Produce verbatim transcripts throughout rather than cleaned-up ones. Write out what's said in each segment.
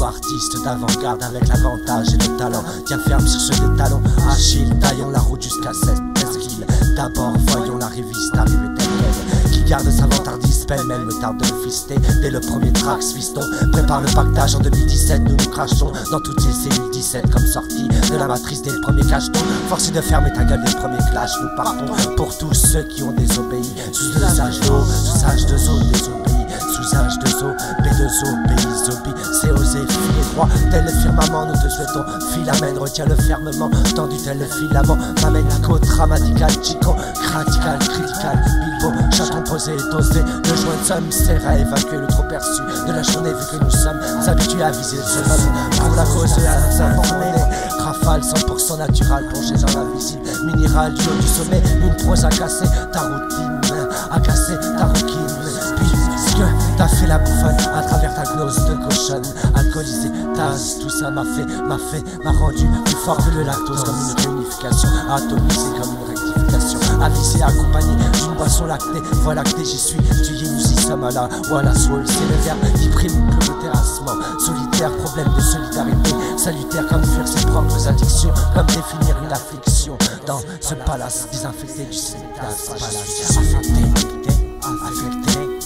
artiste d'avant-garde avec l'avantage et le talent. Tiens ferme sur ceux des talons, Achille, taillons la route jusqu'à cette esquille. D'abord voyons la réviste arriver telle quelle, qui garde sa vantardise pêle-mêle, me tarde de le fister. Dès le premier track, fiston, prépare le pactage en deux mille dix-sept. Nous nous crachons dans toutes ces cellules dix-sept comme sortie de la matrice dès le premier cacheton. Forcé de fermer ta gueule dès le premier clash. Nous partons pour tous ceux qui ont désobéi. Sous l'usage d'eau, sous âge de zone désobéi. Sous âge de zo, B deux O, pays zombie. C'est osé, filer droit, tel le firmament. Nous te souhaitons, filamène, retiens le fermement. Tendu tel le filament, m'amène Nico, dramatical, chico, critical, critical, bilbo, chaton posé, dosé. Le joint de somme sert à évacuer le trop perçu de la journée, vu que nous sommes habitués à viser le summum. Pour la cause de la informée, rafale cent pour cent naturel, plongé dans l'invisible, minéral du haut du sommet. Une prose à casser, ta routine, à casser ta rouquine. T'as fait la bouffonne à travers ta gnose de cochonne. Alcoolisé, tasse, tout ça m'a fait, m'a fait, m'a rendu plus fort que le lactose. Comme une réunification, atomisé comme une rectification. Avisé, accompagné d'une boisson lactée. Voie lactée, j'y suis, tu y nous y sommes à la voilà, soul. C'est le verbe qui prime plus le terrassement. Solitaire, problème de solidarité. Salutaire comme fuir ses propres addictions. Comme définir une affliction. Dans ce palace désinfecté du Sénégal. Palace affecté, affecté, affecté.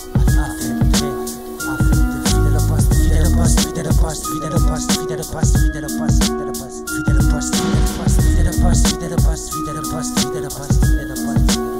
Fidèle au poste, fidèle au poste, fidèle au poste, fidèle au poste, fidèle au poste, fidèle au poste, fidèle au poste, fidèle au poste, fidèle au poste, fidèle au poste, fidèle au poste, fidèle au poste, fidèle au poste.